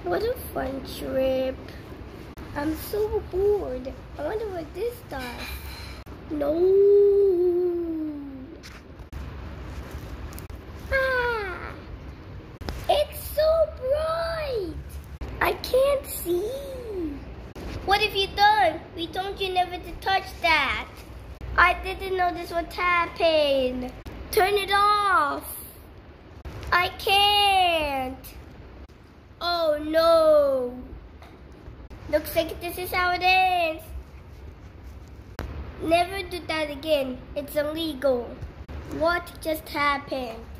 What a fun trip. I'm so bored. I wonder what this does. No. Ah! It's so bright. I can't see. What have you done? We told you never to touch that. I didn't know this would happen. Turn it off. I can't. Oh no. Looks like this is how it ends. Never do that again. It's illegal. What just happened?